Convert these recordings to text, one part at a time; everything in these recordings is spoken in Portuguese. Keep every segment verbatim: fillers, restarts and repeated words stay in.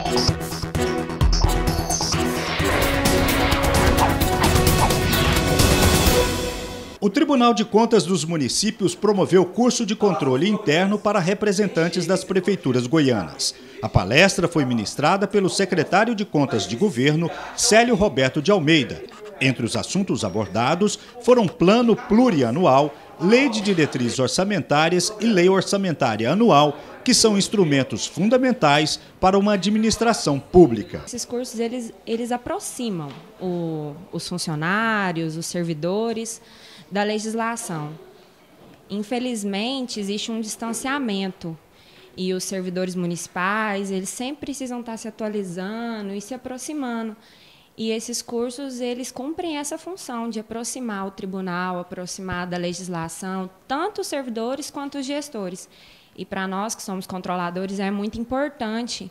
O Tribunal de Contas dos Municípios promoveu curso de controle interno para representantes das prefeituras goianas. A palestra foi ministrada pelo secretário de Contas de Governo, Célio Roberto de Almeida. Entre os assuntos abordados foram plano plurianual, lei de diretrizes orçamentárias e lei orçamentária anual, que são instrumentos fundamentais para uma administração pública. Esses cursos eles, eles aproximam o, os funcionários, os servidores da legislação. Infelizmente, existe um distanciamento e os servidores municipais, eles sempre precisam estar se atualizando e se aproximando. E esses cursos, eles cumprem essa função de aproximar o tribunal, aproximar da legislação, tanto os servidores quanto os gestores. E para nós, que somos controladores, é muito importante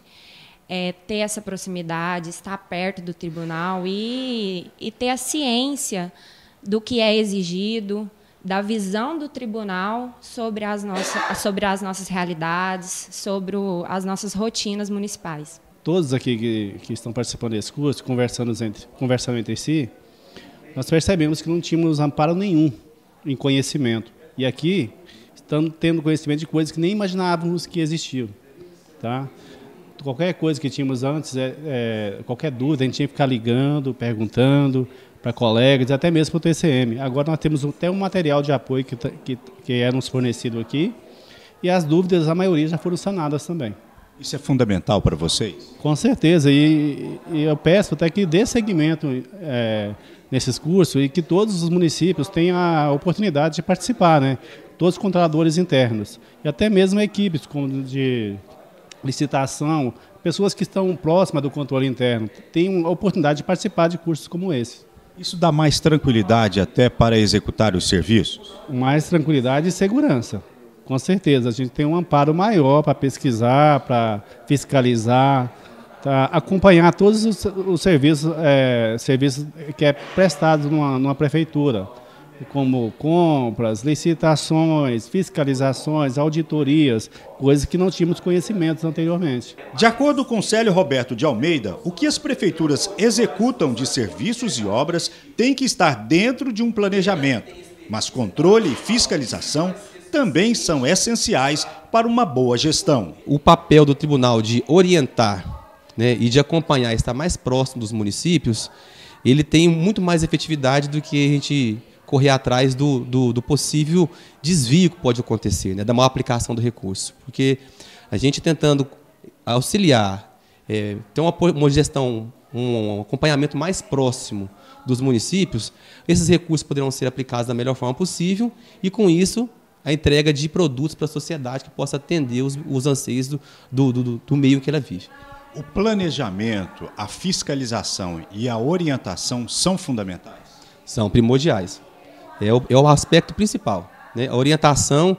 é, ter essa proximidade, estar perto do tribunal e, e ter a ciência do que é exigido, da visão do tribunal sobre as nossas, sobre as nossas realidades, sobre o, as nossas rotinas municipais. Todos aqui que, que estão participando desse curso, conversando entre, conversando entre si, nós percebemos que não tínhamos amparo nenhum em conhecimento. E aqui estamos tendo conhecimento de coisas que nem imaginávamos que existiam. Tá? Qualquer coisa que tínhamos antes, é, é, qualquer dúvida, a gente tinha que ficar ligando, perguntando para colegas, até mesmo para o T C M. Agora nós temos até um material de apoio que, que, que é nos fornecido aqui, e as dúvidas, a maioria, já foram sanadas também. Isso é fundamental para vocês? Com certeza, e, e eu peço até que dê seguimento é, nesses cursos e que todos os municípios tenham a oportunidade de participar, né? Todos os controladores internos, e até mesmo equipes como de licitação, pessoas que estão próximas do controle interno, tenham a oportunidade de participar de cursos como esse. Isso dá mais tranquilidade até para executar os serviços? Mais tranquilidade e segurança. Com certeza, a gente tem um amparo maior para pesquisar, para fiscalizar, para acompanhar todos os, os serviços, é, serviços que é prestado numa, numa prefeitura, como compras, licitações, fiscalizações, auditorias, coisas que não tínhamos conhecimentos anteriormente. De acordo com Célio Roberto de Almeida, o que as prefeituras executam de serviços e obras tem que estar dentro de um planejamento, mas controle e fiscalização também são essenciais para uma boa gestão. O papel do tribunal de orientar, né, e de acompanhar, estar mais próximo dos municípios, ele tem muito mais efetividade do que a gente correr atrás do, do, do possível desvio que pode acontecer, né, da má aplicação do recurso. Porque a gente tentando auxiliar, é, ter uma, uma gestão, um acompanhamento mais próximo dos municípios, esses recursos poderão ser aplicados da melhor forma possível e, com isso, a entrega de produtos para a sociedade que possa atender os, os anseios do, do, do, do meio que ela vive. O planejamento, a fiscalização e a orientação são fundamentais? São primordiais. É o, é o aspecto principal, né? A orientação,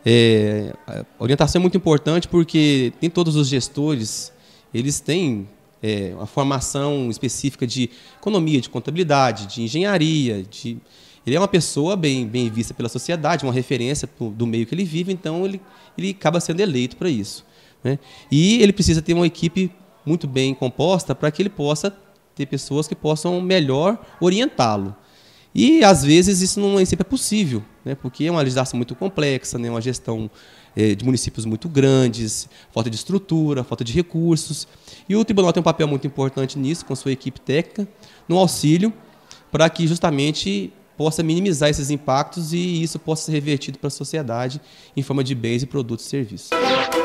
é, a orientação é muito importante porque nem todos os gestores eles têm é, uma formação específica de economia, de contabilidade, de engenharia, de... Ele é uma pessoa bem, bem vista pela sociedade, uma referência do meio que ele vive, então ele, ele acaba sendo eleito para isso, né? E ele precisa ter uma equipe muito bem composta para que ele possa ter pessoas que possam melhor orientá-lo. E, às vezes, isso não é sempre é possível, né? Porque é uma legislação muito complexa, né? Uma gestão é, de municípios muito grandes, falta de estrutura, falta de recursos. E o tribunal tem um papel muito importante nisso, com sua equipe técnica, no auxílio, para que justamente possa minimizar esses impactos e isso possa ser revertido para a sociedade em forma de bens e produtos e serviços.